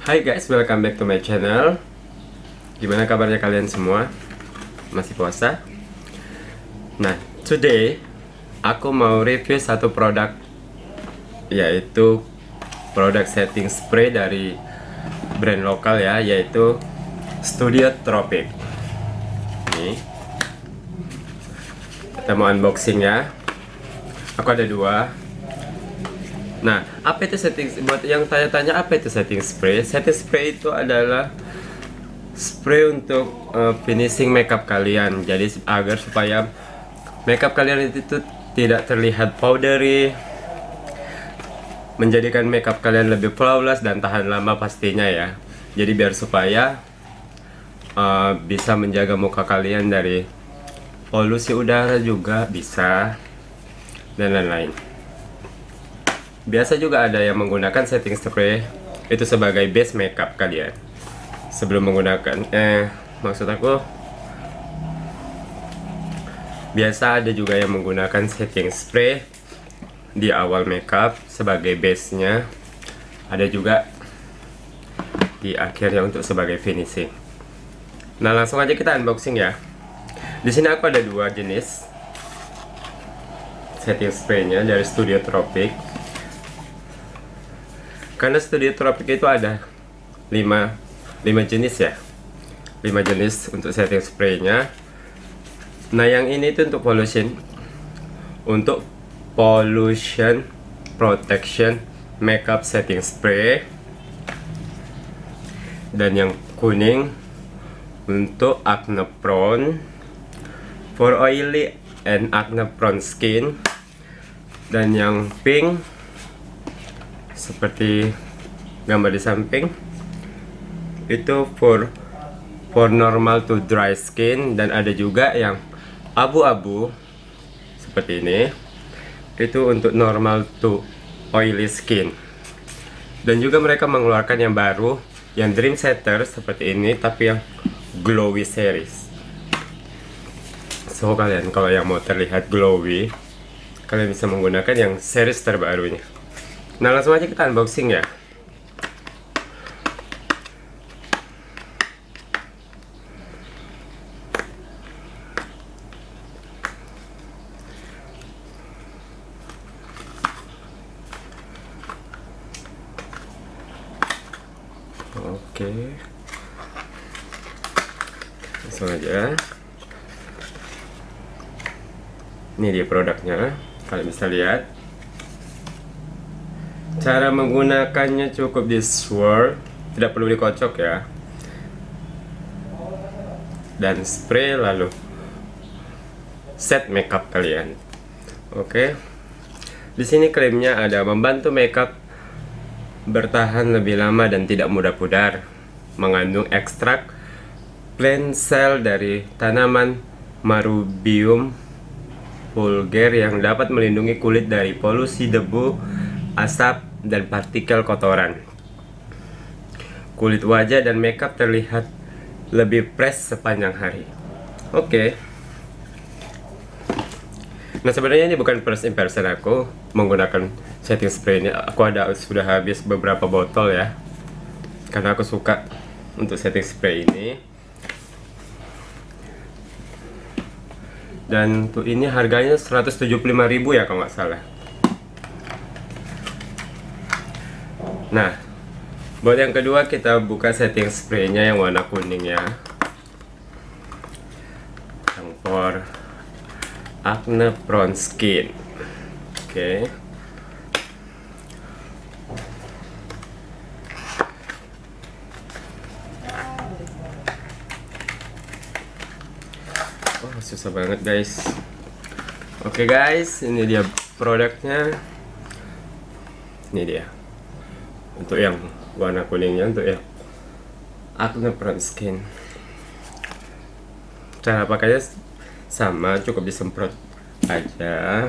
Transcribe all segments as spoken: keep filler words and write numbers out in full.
Hai guys, welcome back to my channel. Gimana kabarnya kalian semua? Masih puasa? Nah, today aku mau review satu produk, yaitu produk setting spray dari brand lokal ya, yaitu Studio Tropic. Nih, kita mau unboxing ya. Aku ada dua. Nah, apa itu setting? Buat yang tanya-tanya apa itu setting spray? Setting spray itu adalah spray untuk uh, finishing makeup kalian. Jadi agar supaya makeup kalian itu tidak terlihat powdery, menjadikan makeup kalian lebih flawless dan tahan lama pastinya ya. Jadi biar supaya uh, bisa menjaga muka kalian dari polusi udara juga bisa, dan lain-lain. Biasa juga ada yang menggunakan setting spray itu sebagai base makeup kalian sebelum menggunakan eh maksud aku biasa ada juga yang menggunakan setting spray di awal makeup sebagai base-nya, ada juga di akhirnya untuk sebagai finishing. Nah, langsung aja kita unboxing ya. Di sini aku ada dua jenis setting spray-nya dari Studio Tropic. Karena Studio Tropic itu ada lima jenis ya, lima jenis untuk setting spray-nya. Nah, yang ini itu untuk pollution, untuk pollution protection makeup setting spray, dan yang kuning untuk acne prone, for oily and acne prone skin, dan yang pink seperti gambar di samping itu for for normal to dry skin, dan ada juga yang abu-abu seperti ini itu untuk normal to oily skin. Dan juga mereka mengeluarkan yang baru, yang Dream Setter seperti ini tapi yang glowy series. So kalian kalau yang mau terlihat glowy, kalian bisa menggunakan yang series terbarunya. Nah, langsung aja kita unboxing ya. Oke, langsung aja. Ini dia produknya, kalian bisa lihat. Cara menggunakannya cukup di swirl, tidak perlu dikocok ya. Dan spray lalu set makeup kalian. Oke. Di sini klaimnya ada membantu makeup bertahan lebih lama dan tidak mudah pudar. Mengandung ekstrak plant cell dari tanaman Marubium vulgar yang dapat melindungi kulit dari polusi debu, asap, dan partikel kotoran. Kulit wajah dan makeup terlihat lebih fresh sepanjang hari. Oke. Nah, sebenarnya ini bukan first impression aku menggunakan setting spray ini. Aku ada sudah habis beberapa botol ya, karena aku suka untuk setting spray ini. Dan tuh ini harganya seratus tujuh puluh lima ribu ya kalau nggak salah. Nah, buat yang kedua kita buka setting spray-nya yang warna kuning ya, yang for acne prone skin. Oke. Oh, susah banget guys. Oke guys, ini dia produknya. Ini dia. Untuk yang warna kuningnya, untuk yang acne prone skin. Cara pakainya sama, cukup disemprot aja.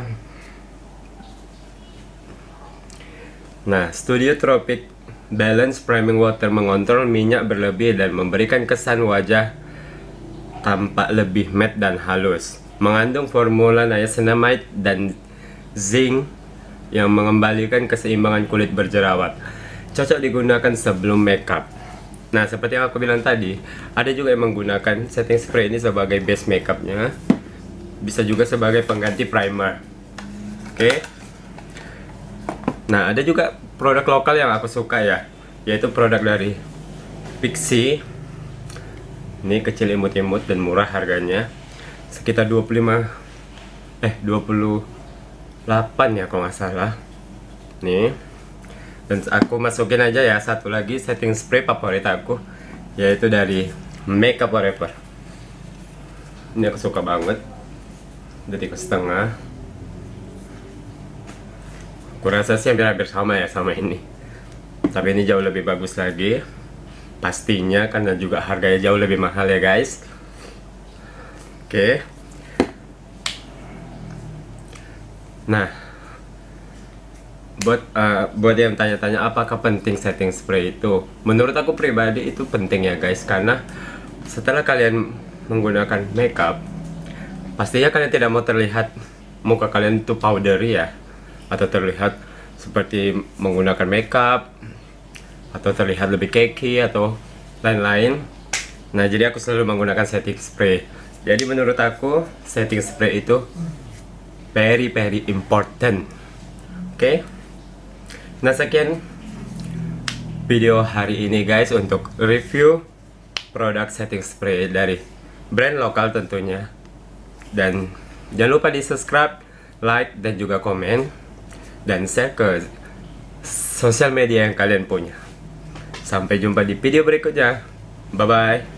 Nah, Studio Tropic Balance Priming Water mengontrol minyak berlebih dan memberikan kesan wajah tampak lebih matte dan halus. Mengandung formula niacinamide dan zinc yang mengembalikan keseimbangan kulit berjerawat. cocok digunakan sebelum makeup. Nah, seperti yang aku bilang tadi, ada juga yang menggunakan setting spray ini sebagai base makeupnya, bisa juga sebagai pengganti primer. Oke. Nah, ada juga produk lokal yang aku suka ya, yaitu produk dari Pixi. Ini kecil, imut-imut, dan murah harganya, sekitar dua puluh lima eh dua puluh delapan ya kalau nggak salah. Nih, dan aku masukin aja ya satu lagi setting spray favorit aku, yaitu dari Makeup Forever. Ini aku suka banget, detik setengah. Aku rasa sih hampir-hampir sama ya sama ini, tapi ini jauh lebih bagus lagi pastinya, karena juga harganya jauh lebih mahal ya guys. Oke. Nah, buat uh, buat yang tanya-tanya apakah penting setting spray itu, menurut aku pribadi itu penting ya guys, karena setelah kalian menggunakan makeup, pastinya kalian tidak mau terlihat muka kalian itu powdery ya, atau terlihat seperti menggunakan makeup, atau terlihat lebih cakey atau lain-lain. Nah, jadi aku selalu menggunakan setting spray. Jadi menurut aku setting spray itu very very important. Oke. Okay? Nah, sekian video hari ini guys untuk review produk setting spray dari brand lokal tentunya. Dan jangan lupa di subscribe, like, dan juga komen, dan share ke sosial media yang kalian punya. Sampai jumpa di video berikutnya. Bye bye.